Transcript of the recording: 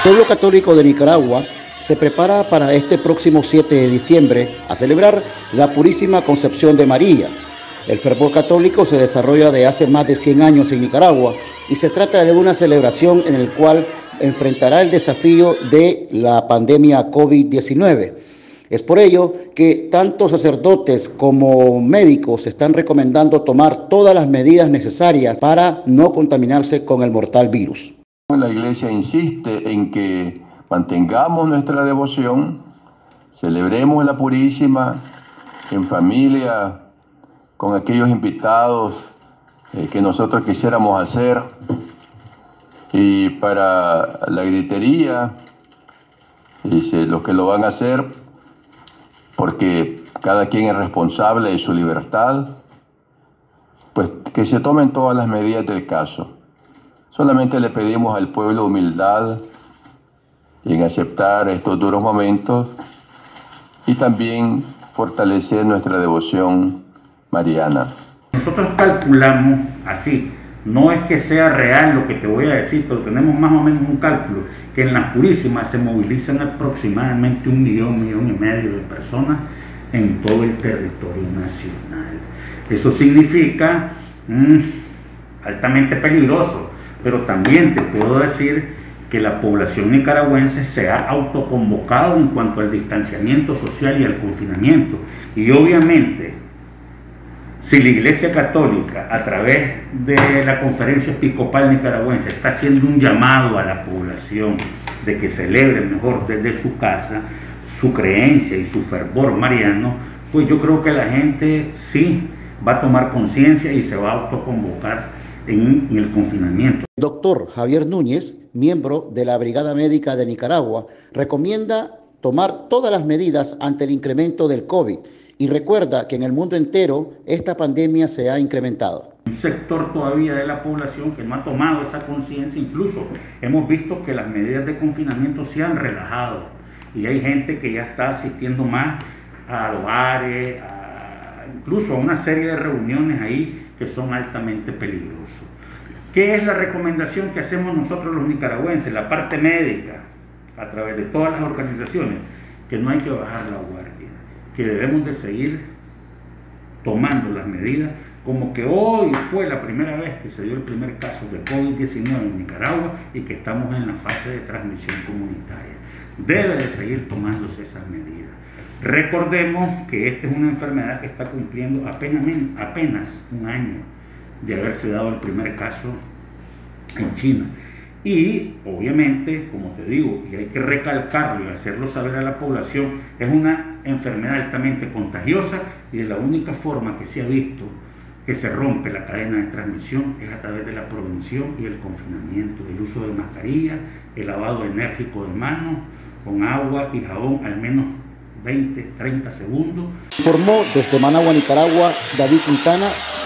pueblo católico de Nicaragua se prepara para este próximo 7 de diciembre a celebrar la Purísima Concepción de María. El fervor católico se desarrolla de hace más de 100 años en Nicaragua y se trata de una celebración en la cual enfrentará el desafío de la pandemia COVID-19. Es por ello que tanto sacerdotes como médicos están recomendando tomar todas las medidas necesarias para no contaminarse con el mortal virus. La Iglesia insiste en que mantengamos nuestra devoción, celebremos la Purísima en familia, con aquellos invitados que nosotros quisiéramos hacer, y para la gritería, los que lo van a hacer, porque cada quien es responsable de su libertad, pues que se tomen todas las medidas del caso. Solamente le pedimos al pueblo humildad en aceptar estos duros momentos y también fortalecer nuestra devoción mariana. Nosotros calculamos así, no es que sea real lo que te voy a decir, pero tenemos más o menos un cálculo, que en las Purísimas se movilizan aproximadamente 1 millón, 1,5 millones de personas en todo el territorio nacional. Eso significa altamente peligroso, pero también te puedo decir que la población nicaragüense se ha autoconvocado en cuanto al distanciamiento social y al confinamiento. Y obviamente, si la Iglesia Católica, a través de la Conferencia Episcopal Nicaragüense, está haciendo un llamado a la población de que celebre mejor desde su casa su creencia y su fervor mariano, pues yo creo que la gente sí va a tomar conciencia y se va a autoconvocar en el confinamiento. El doctor Javier Núñez, miembro de la Brigada Médica de Nicaragua, recomienda tomar todas las medidas ante el incremento del COVID y recuerda que en el mundo entero esta pandemia se ha incrementado. Un sector todavía de la población que no ha tomado esa conciencia, incluso hemos visto que las medidas de confinamiento se han relajado y hay gente que ya está asistiendo más a bares, incluso a una serie de reuniones ahí que son altamente peligrosos. ¿Qué es la recomendación que hacemos nosotros los nicaragüenses, la parte médica, a través de todas las organizaciones? Que no hay que bajar la guardia, que debemos de seguir tomando las medidas, como que hoy fue la primera vez que se dio el primer caso de COVID-19 en Nicaragua y que estamos en la fase de transmisión comunitaria. Debe de seguir tomándose esas medidas. Recordemos que esta es una enfermedad que está cumpliendo apenas 1 año de haberse dado el primer caso en China. Y obviamente, como te digo, y hay que recalcarlo y hacerlo saber a la población, es una enfermedad altamente contagiosa y la única forma que se ha visto que se rompe la cadena de transmisión es a través de la prevención y el confinamiento, el uso de mascarilla, el lavado enérgico de manos con agua y jabón al menos 20-30 segundos. Informó desde Managua, Nicaragua, David Quintana.